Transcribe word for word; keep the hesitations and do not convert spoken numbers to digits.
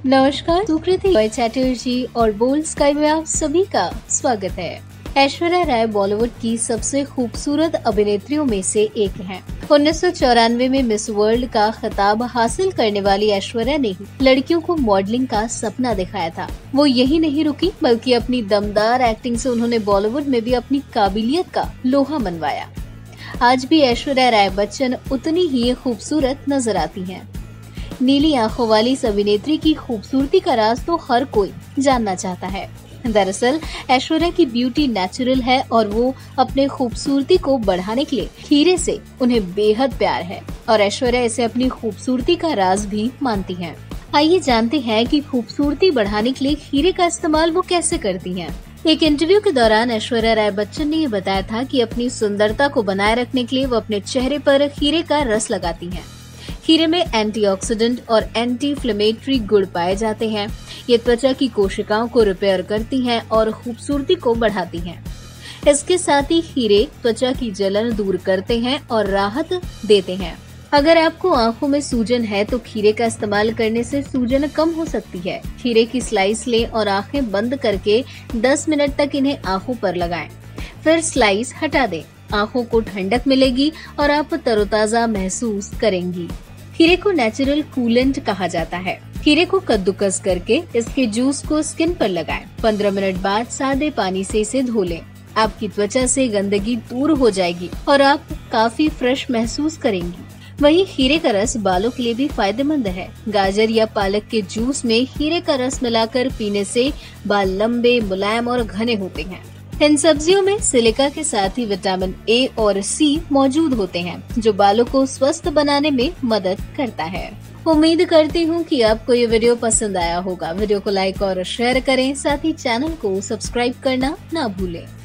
नमस्कार, सुकृति रॉय चैटर्जी और bold sky में आप सभी का स्वागत है। ऐश्वर्या राय बॉलीवुड की सबसे खूबसूरत अभिनेत्रियों में से एक हैं। उन्नीस सौ चौरानवे में मिस वर्ल्ड का खिताब हासिल करने वाली ऐश्वर्या ने ही लड़कियों को मॉडलिंग का सपना दिखाया था। वो यही नहीं रुकी, बल्कि अपनी दमदार एक्टिंग से उन्होंने बॉलीवुड में भी अपनी काबिलियत का लोहा मनवाया। आज भी ऐश्वर्या राय बच्चन उतनी ही खूबसूरत नजर आती हैं। नीली आंखों वाली इस अभिनेत्री की खूबसूरती का राज तो हर कोई जानना चाहता है। दरअसल ऐश्वर्या की ब्यूटी नेचुरल है और वो अपने खूबसूरती को बढ़ाने के लिए हीरे से उन्हें बेहद प्यार है और ऐश्वर्या इसे अपनी खूबसूरती का राज भी मानती हैं। आइए जानते हैं कि खूबसूरती बढ़ाने के लिए हीरे का इस्तेमाल वो कैसे करती हैं। एक इंटरव्यू के दौरान ऐश्वर्या राय बच्चन ने ये बताया था कि अपनी सुंदरता को बनाए रखने के लिए वो अपने चेहरे पर हीरे का रस लगाती हैं। हीरे में एंटीऑक्सीडेंट और एंटी इन्फ्लेमेटरी गुण पाए जाते हैं। ये त्वचा की कोशिकाओं को रिपेयर करती हैं और खूबसूरती को बढ़ाती हैं। इसके साथ ही हीरे त्वचा की जलन दूर करते हैं और राहत देते हैं। अगर आपको आंखों में सूजन है तो खीरे का इस्तेमाल करने से सूजन कम हो सकती है। खीरे की स्लाइस लें और आंखें बंद करके दस मिनट तक इन्हें आंखों पर लगाएं। फिर स्लाइस हटा दें। आंखों को ठंडक मिलेगी और आप तरोताजा महसूस करेंगी। खीरे को नेचुरल कूलेंट कहा जाता है। खीरे को कद्दूकस करके इसके जूस को स्किन पर लगाएं। पंद्रह मिनट बाद सादे पानी से इसे धो लें। आपकी त्वचा से गंदगी दूर हो जाएगी और आप काफी फ्रेश महसूस करेंगी। वहीं खीरे का रस बालों के लिए भी फायदेमंद है। गाजर या पालक के जूस में खीरे का रस मिलाकर पीने से बाल लंबे, मुलायम और घने होते हैं। इन सब्जियों में सिलिका के साथ ही विटामिन ए और सी मौजूद होते हैं, जो बालों को स्वस्थ बनाने में मदद करता है। उम्मीद करती हूँ कि आपको ये वीडियो पसंद आया होगा। वीडियो को लाइक और शेयर करें, साथ ही चैनल को सब्सक्राइब करना ना भूलें।